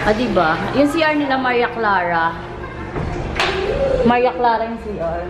Ah, diba? Yung CR nila Maria Clara. Maria Clara yung CR.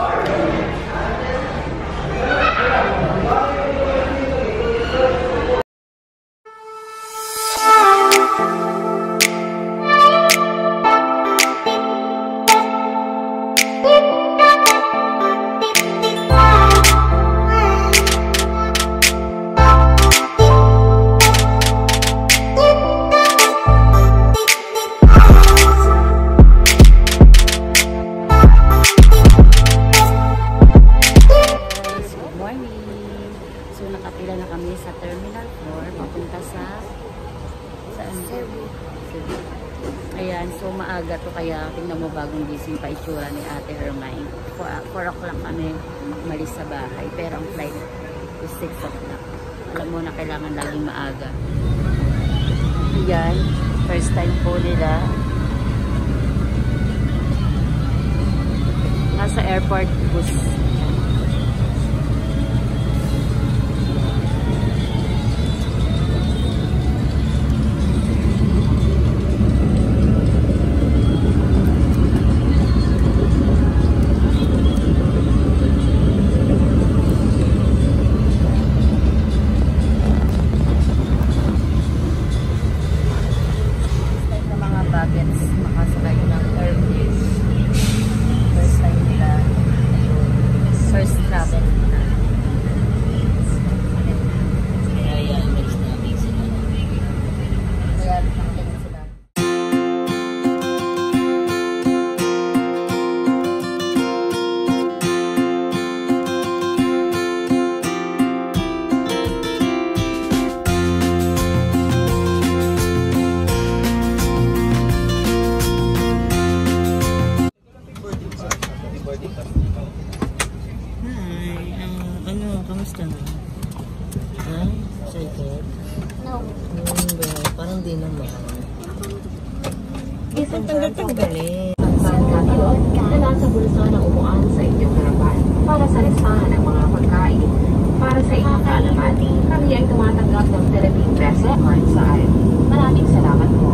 Ayan, so maaga to kaya tingnan mo bagong gising pa itsura ni Ate Hermine. 4 o'clock kami umalis sa bahay, pero ang flight is 6 o'clock. Alam mo na kailangan laging maaga. Ayan, first time po nila. Nasa airport bus. Kamusta na? Ha? Excited? No. Parang di naman. Isang tanggal-tanggalin. Na nasa bulsa na umuan sa inyong harapan para sa listahan ng mga pagkain. Para sa inyong kaalamati, kami ay tumatanggap ng Philippine Peso card side. Maraming salamat po.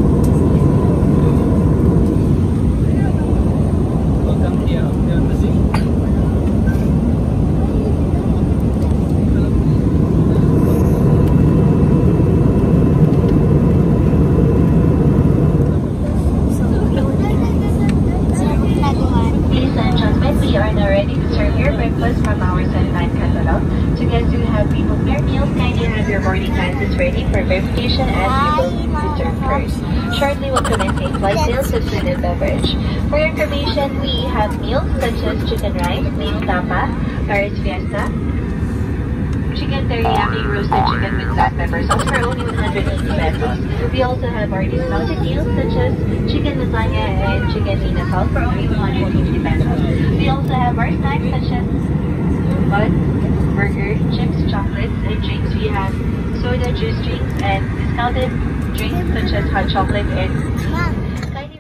From our sunshine catalog. To guests who have pre-booked their meals, kindly have your boarding passes ready for verification as we will return first. Shortly we'll commence in-flight sales of food and beverage. For your information, we have meals such as chicken rice, beef tapa, Paris fiesta, chicken teriyaki, roasted chicken with black pepper sauce for only 180 pesos. We also have our discounted deals such as chicken lasagna and chicken inasal for only 150 pesos. We also have our snacks such as bun, burger, chips, chocolates, and drinks. We have soda, juice drinks, and discounted drinks such as hot chocolate and kindly.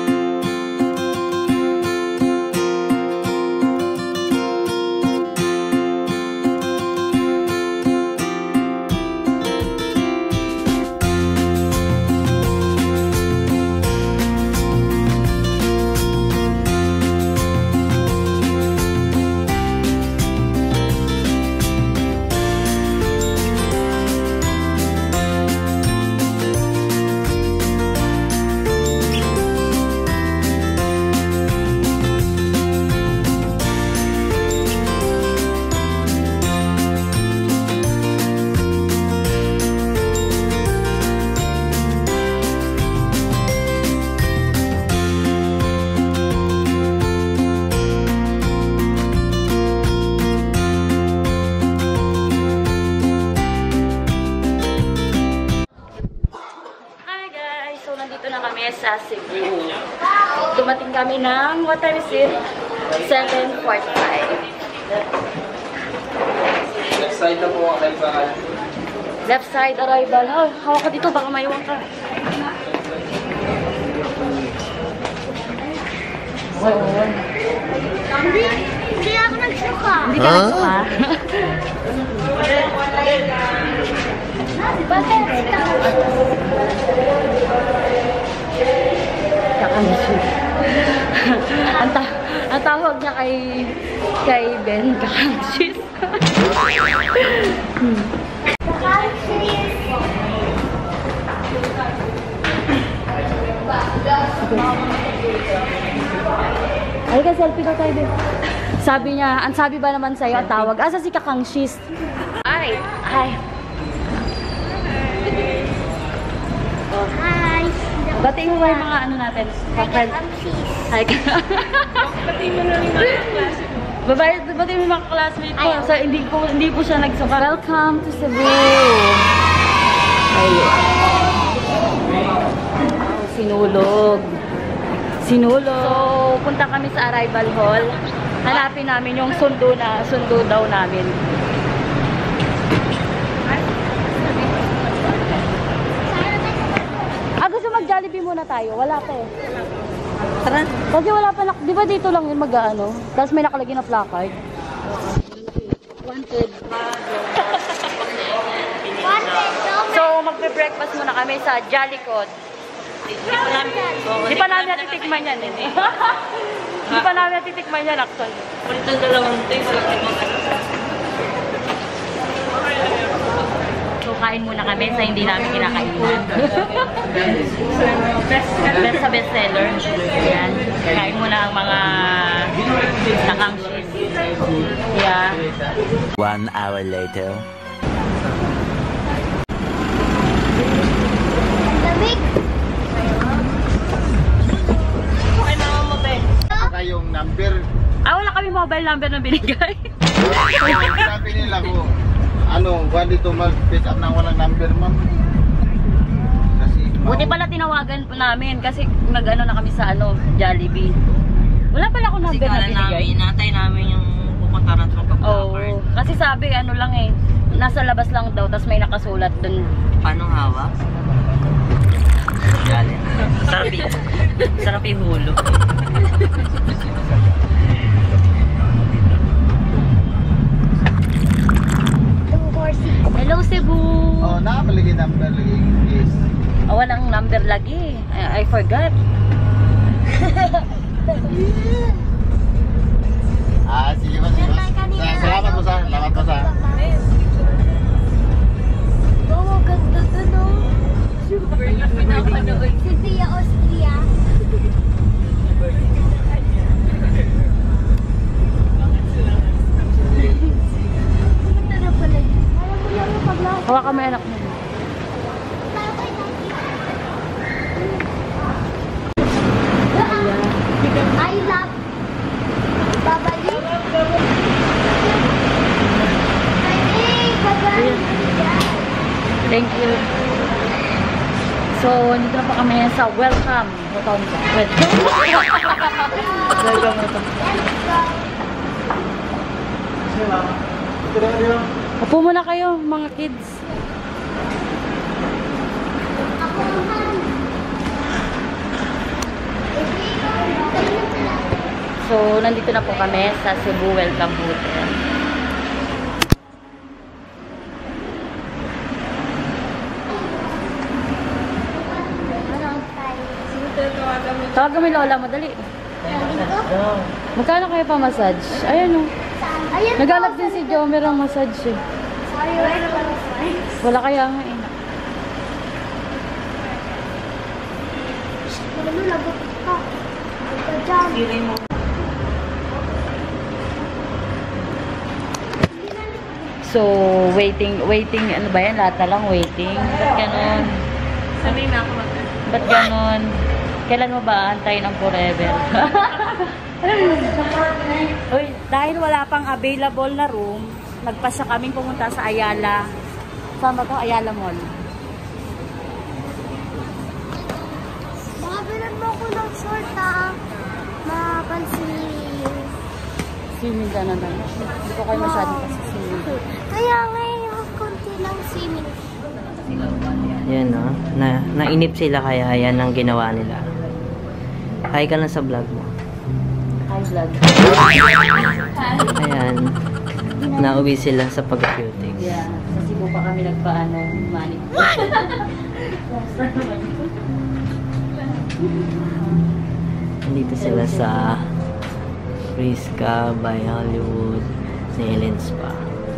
Sa Cebu. Dumating kami ng, what time is it? 7:45. Left side na po ang arrival. Left side arrival. Hawak ka dito, baka maiwan ka. Hindi ako nagsuka. Hindi ka nagsuka? Bakit? kay Ben kakangshis. Ay, ka selfie daw tayo, Ben. Sabi niya, ang sabi ba naman sa'yo, ang tawag, asa si kakangshis? Ay. Hi. Batiin mo ba yung mga ano natin? Friends? Hi. Batiin mo na yung mga classmates mo. Batiin mo yung mga classmates ko. So, hindi po siya nagsuka. Welcome to Cebu. Ayun. Sinulog. So, punta kami sa arrival hall. Hanapin namin yung sundo daw namin. Gusto mag-Jollibee muna tayo. Wala pa eh. Tara. Kasi wala pa di ba dito lang yun mag-ano? Tapos may nakalagay na placard. Wanted. So, magbe-breakfast muna kami sa Jollicod. Di pa namin natitikman yan eh. Di pa namin natitikman yan actually. Ito dalawang taste. So, kain muna kami sa hindi namin kinakainan. Best sa bestseller. Ayan. Kain muna ang mga nakangshis. Yeah. 1 hour later. Yung number. Wala kami mobile number na binigay. Sabi nila ko, buwan dito mag-pick up ng walang number, ma'am. Buti pala tinawagan po namin kasi nag-ano na kami sa Jollibee. Wala pala akong number na binigay. Inatay namin yung pupunta na sa Oo. Kasi sabi, lang eh. Nasa labas lang daw, tapos may nakasulat dun. Paano hawak? Galing. Sarap yung hulo. Hello, Cebu! Nakalagay number lagi. Yes. Walang number lagi. I forgot. Sige ba? Salamat po sa. Oo, ganda to, no? Si Pia Austria. Ganda na pala yun. Hawakan mo anak mo. I love Babali. Thank you. So, dito na pa kami sa welcome. Welcome. Upo muna kayo, mga kids. So, nandito na po kami sa Cebu Welcome Hotel. Tawagan mo yung lola mo, dali. Magkano kayo pa massage? Ayan o. Naghanap din si Jomer ang massage eh. Wala kaya nga eh. So, waiting, ano ba yan? Lahat na lang waiting. Ba't ganon? Sabihin na ako Ba't ganon? Kailan mo ba antayin ang forever? Uy, dahil wala pang available na room, nagpasya kaming pumunta sa Ayala. Saan ba ito? Ayala Mall. Makabilan mo ako ng short, ha? Mapansin. Swimming ka na lang. Hindi ko kayo masyadong kasi swimming. Kaya ngayon, konti lang swimming. Yan o. Nainip sila kaya yan ang ginawa nila. Hi ka lang sa vlog mo. Hi, vlog. Ayan. Nauwi sila sa pag-cutics. Yeah, sa Cebu pa kami nagpaano, manik. Dito sila sa Friska by Hollywood Nail and Spa.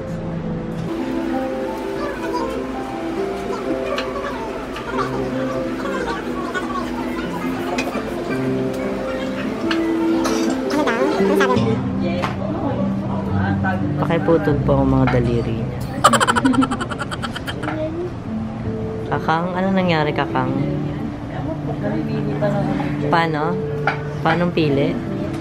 Pakiputol po ang mga daliri niya. Kakang, ano nangyari Kakang? Paano? Paanong pili?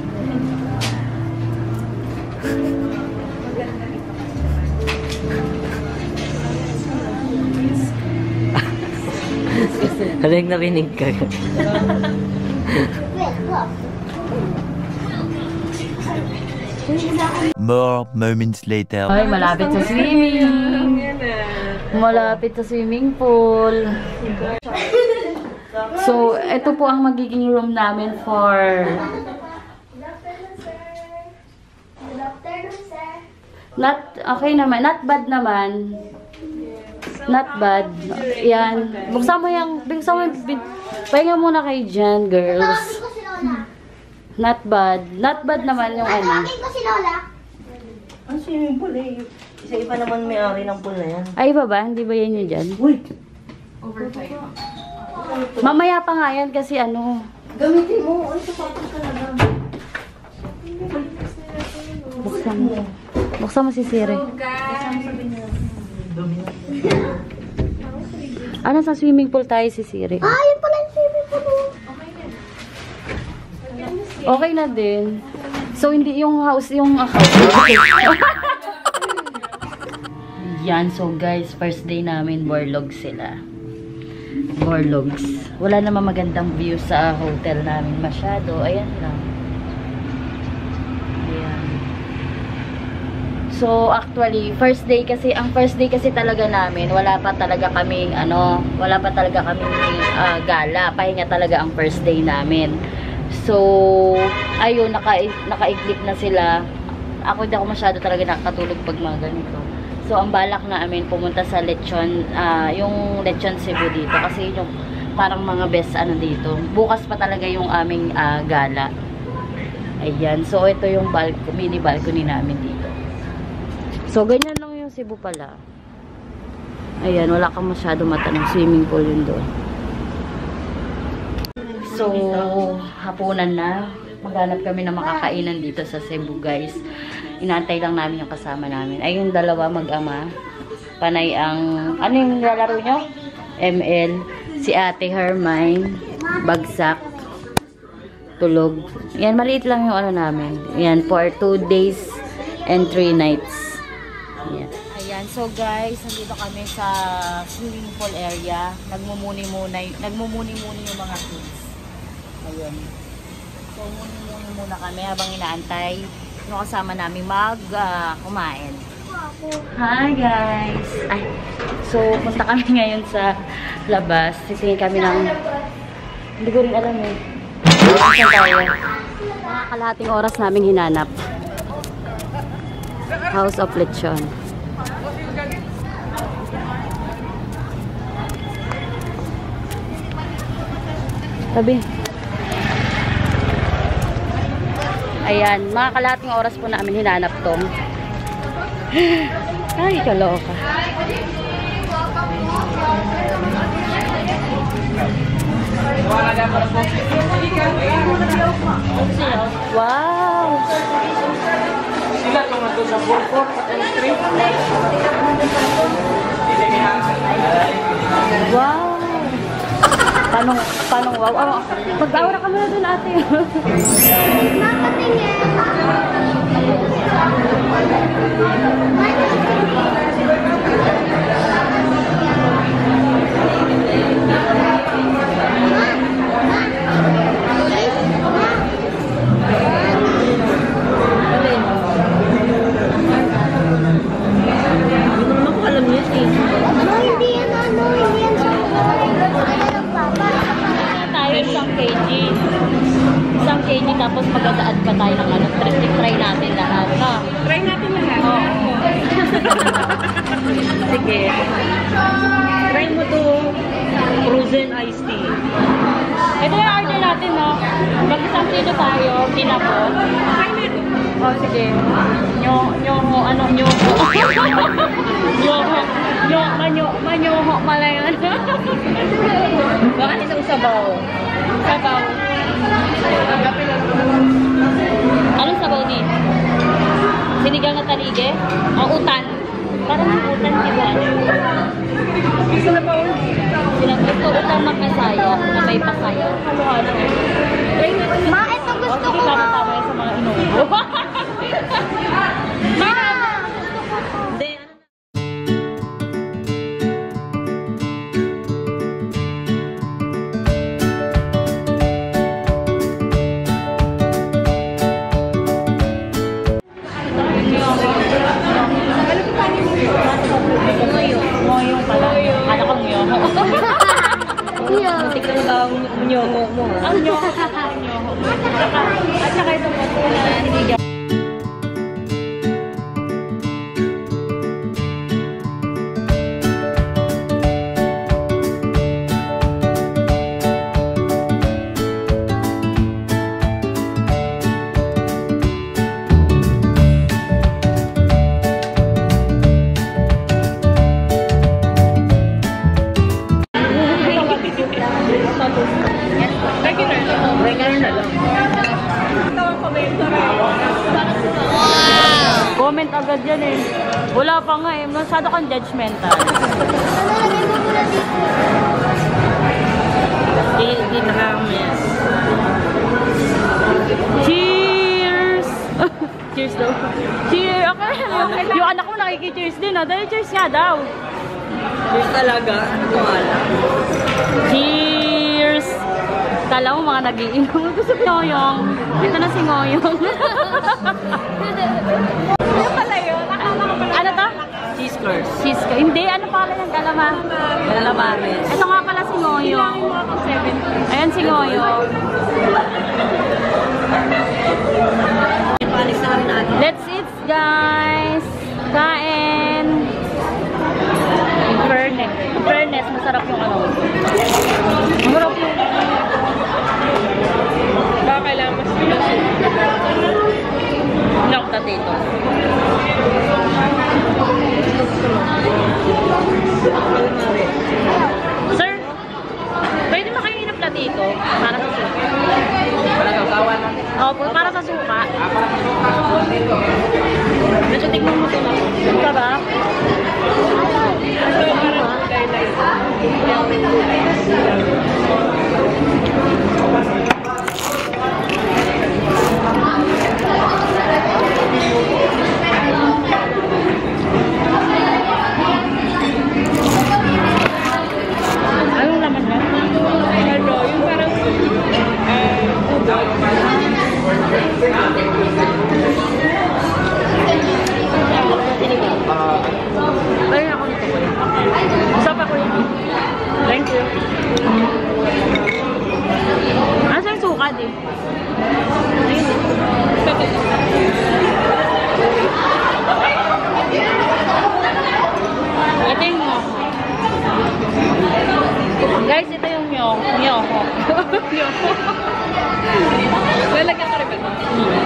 Haling narinig ka. More moments later. Ay, malapit sa swimming. Malapit sa swimming pool. So, ito po ang magiging room namin for... Not, okay naman. Not bad naman. Not bad. Yan. Buksan mo yung... Pahinga muna kayo dyan, girls. Not bad. Not bad naman yung ano. Ang swimming pool eh. Isa-iba naman may-ari ng pool na yan. Ay, iba ba? Hindi ba yan yun dyan? Uy! Mamaya pa nga yan kasi ano. Gamitin mo. Ay, sapatos ka na lang. Buksan mo. Buksan mo si Siri. Ano sa swimming pool tayo si Siri? Ah, yun pala yung swimming pool. Okay na din. So, hindi yung house, yung house. Yan. So, guys, first day namin, Borlogs sila. Borlogs. Wala naman magandang view sa hotel namin masyado. Ayan lang. Ayan. So, actually, first day kasi, ang first day kasi talaga namin, wala pa talaga kaming, gala. Pahinga talaga ang first day namin. So, ayun, nakaiglit na sila. Ako hindi ako masyado talaga nakatulog pag mga ganito. So, ang balak namin pumunta sa lechon, yung lechon Cebu dito. Kasi yung parang mga best ano dito. Bukas pa talaga yung aming gala. Ayan. So, ito yung mini balcony namin dito. So, ganyan lang yung Cebu pala. Ayan, wala kang masyado mata ng swimming pool yun doon. So, hapunan na. Maghanap kami ng makakainan dito sa Cebu, guys. Inaantay lang namin yung kasama namin. Ay, yung dalawa mag-ama. Panay ang... Ano yung lalaro nyo? ML. Si Ate Hermine. Bagsak. Tulog. Yan, maliit lang yung ano namin. Yan, for 2 days and 3 nights. Yan. Ayan, so guys, nandito kami sa swimming pool area. Nagmumuni-muni yung mga kids. Ayun. So, muni-muni muna kami habang inaantay yung kasama namin kumain. Hi guys! Ay, so, punta kami ngayon sa labas. Titingin kami ng... Hindi ko rin alam eh. Saan tayo? Mga kalahating oras namin hinanap. House of Lechon. Tabi. Ayan, mga kalahating oras po namin hinanap to. Ay, kaloka. Wow! Sila itong nato sa Burfort, sa country. Wow! Paano wow? Oh, mag-aura ka muna dun, ate. Isang kg tapos mag-add pa tayo ng ano, try natin lahat. No? Try natin lahat. Oo. Sige. Try mo to frozen iced tea. Ito yung order natin, no? Mag-isang kilo tayo, tinapos. Try natin. Oh, sige. Manyoho pala yun. Baka itong sabaw. Sabaw. Anong sabaw din? Sinigang na talige? O utan? Parang ang utan, di ba? Ito utan magkasaya, na may pasaya. Halo-halo. Ma, ito gusto ko. Tama-tama yan sa mga inuubo. Ngoyong pala. Kala ko ngoyong. Muntik na ba ang nyongo mo? Ang nyongo. At saka ito po na hinigaw. Comment agad yan eh. Wala pa nga eh. Masyado kang judgmental. Di nakakamiss. Cheers! Cheers daw. Cheers! Okay. Yung anak mo nakiki-cheers din ah. Dahil cheers nga daw. Cheers talaga. Cheers! Kala mo mga nag-iinom. Gusto ko Ngoyong. Ito na si Ngoyong. Ano pala yun? Ano to? Cheese curls. Cheese curls. Hindi, ano pala yung galama? Galamares. Ito nga pala si Ngoyong. Ayan si Ngoyong. Let's eat guys. Kain. In fairness, masarap yung ano. Masarap yung baka kailangan mas pinasip. Knock potato. Sir, pwede makainin ng platito para sa suka. Opo, para sa suka. Medyo tignan mo ito. Sarap. Anong laman niya? Ano, yung parang ayun ako nito ko yun. Isa pa ko yun. Thank you. Asa yung sukad eh? Ito yung nyoko. Guys, ito yung nyoko. Lalagyan ka rin ba ito?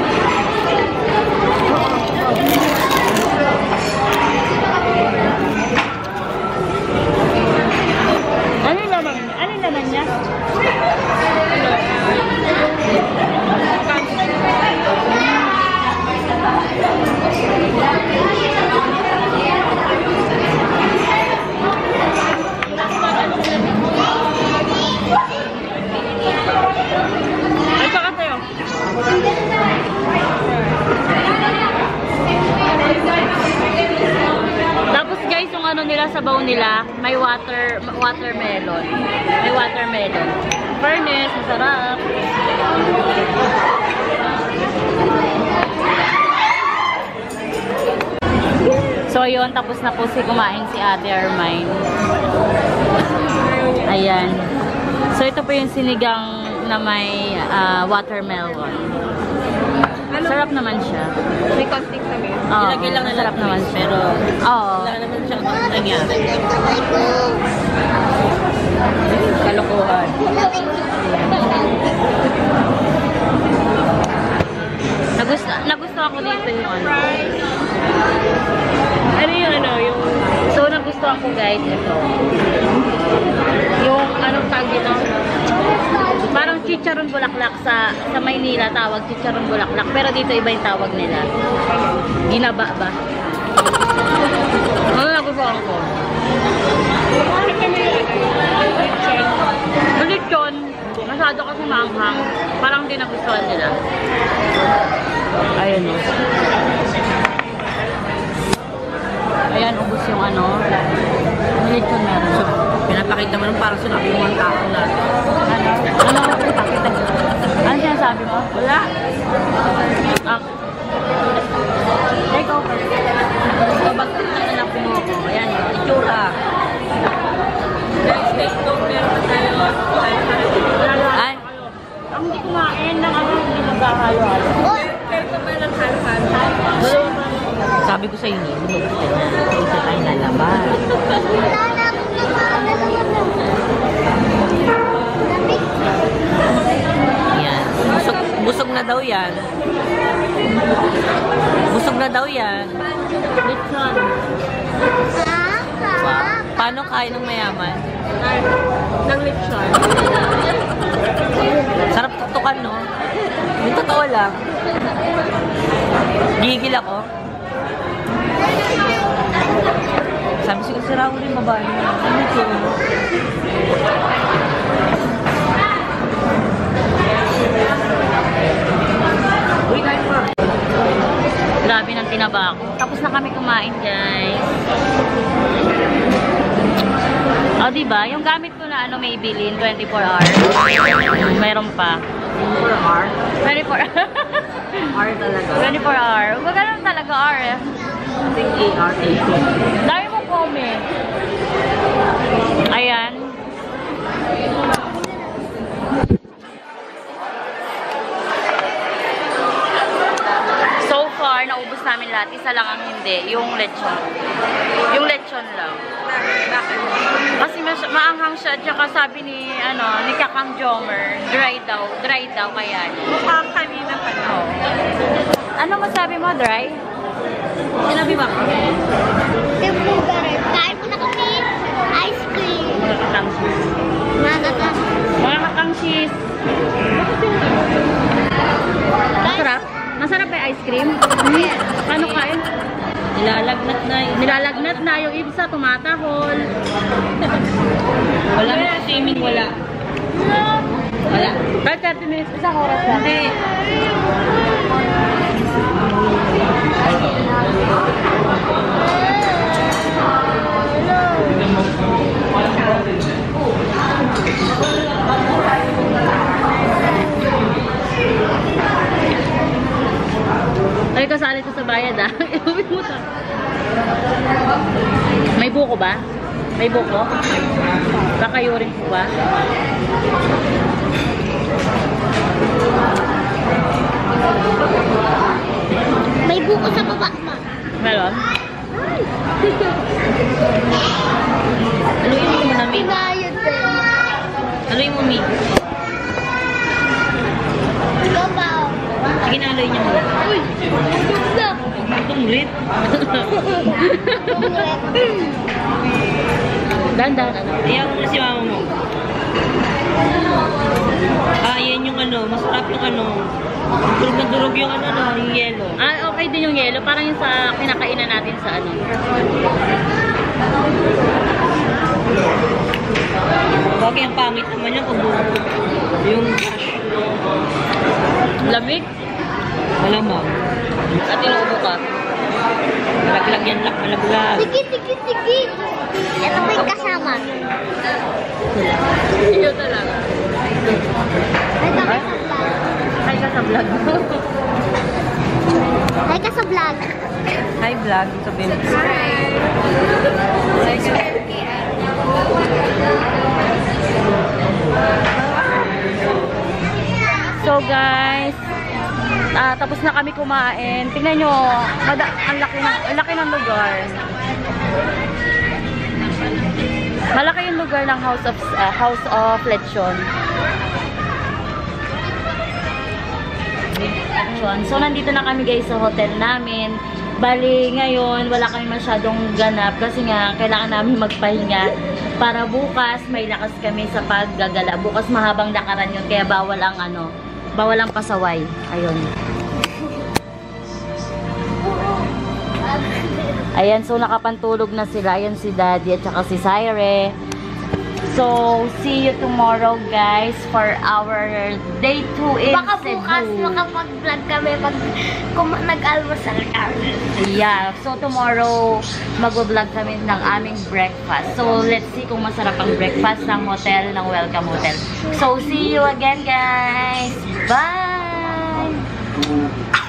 Ano yung laman niya? Ano yung laman niya? Ay, baka tayo. Tapos guys, yung ano nila, sabaw nila, may watermelon. May watermelon. Fairness, masarap. So yun, tapos na po kumain si Ate Armine. Ayan. So ito po yung sinigang na may watermelon. Sarap naman siya. May konting kami. Oo, Ilagay lang na sarap naman siya. Pero Oo. wala naman siyang nangyari. Kalokohan. Nagustuhan ko dito yung ano. Ano yung ano, yung... So, nagustuhan ko guys, ito. Yung anong tawag dito? Parang chicharon bulaklak sa Maynila tawag chicharon bulaklak. Pero dito iba yung tawag nila. Ginaba ba? Ano nagustuhan ko? Lechon. Masyado kasi maanghang. Parang hindi nagustuhan nila. Ayun o. Ayan, ubos yung ano. Lechon meron. Pinapakita mo lang parang sinabi mo ang tao na. Ano pinapakita? Ano sinasabi mo? Wala. Take over. Kapag anak mo ako, ayan, itsura. Ay, ang hindi kumain ng ano, hindi naghahalo-halo. Pero kung may naghalo-halo. Sabi ko sa inyo, isa tayo nalaman. Yan. Busog na daw yan. Busog na daw yan. Lechon. Paano kain ng mayaman? Ng lechon. Sarap tuktukan, no? Yung totoo lang. Gigil ako. Sabi siguro si Raul rin mabahay na. Ano ito? Uy, kain pa. Grabe ng tinaba ko. Tapos na kami kumain, guys. O, diba? Yung gamit ko na ano, Maybelline, 24 hours. Mayroon pa. 24 hour? 24 Hour talaga. 24 hours. Huwag ganun talaga hour eh. I think 8 hours. Dami mo comment. Ayan. So far, naubos namin lahat. Isa lang ang hindi. Yung lechon. Yung lechon lang. Kasi maanghang siya. Tsaka sabi ni, ano, ni Kakang Jomer, dry daw. Dry daw kaya. Mukhang kanina pa daw. Ano masabi mo, dry? Sinabi ba ko? Kain mo na kami ice cream. Mga kakangsis. Masarap? Masarap ba yung ice cream? Paano kain? Nilalagnat na yun. Nilalagnat na yung ibsa, tumatahol. Wala na swimming, wala. Wala. 30 minutes, isang oras na. Hindi. Ay, kasali ko sa bayad ah. Iuwi mo to. May buko ba? May buko? Kakayurin ko ba? May buko sa baba mo. Meron? Aluin mo na, Mi. Pinayod ko. Aluin mo, Mi. Ikaw ba? Sige na, aluin niya mo. Uy! Tugtog na! Tunglit. Dahan-dahan ano? Ayaw mo na si mama mo. Ah, yan yung ano, masarap yung ano. Durog na durog yung ano, yung yelo. Ah, okay din yung yelo. Parang yung sa kinakainan natin sa ano. Huwag yung pangit naman yung kabuo. Yung cash. Lamig? Malamang. At inuubo ka. Malaglag yan lang, malaglag. Sige, sige, sige! Ito ko yung kasama. Ikaw talaga. Ito ka sa vlog. Hi ka sa vlog. Hi ka sa vlog. Hi, vlog. Sabihin mo. So guys, tapos na kami kumain. Tingnan nyo, ang laki ng lugar. Malaki yung lugar ng House of Lechon. action. So, nandito na kami guys sa hotel namin. Bali, ngayon, wala kami masyadong ganap kasi nga, kailangan namin magpahinga para bukas may lakas kami sa paggagala. Bukas mahabang lakaran yun, kaya bawal ang pasaway. Ayun. Ayan, so nakapantulog na sila. Ayan si Daddy at saka si Syre. So, see you tomorrow guys for our day 2 in Baka Cebu. bukas makapag-vlog kami pag nag-almusal kami. Yeah, so tomorrow mag-vlog kami ng aming breakfast. So, let's see kung masarap ang breakfast ng hotel, ng Welcome Hotel. So, see you again guys. Bye!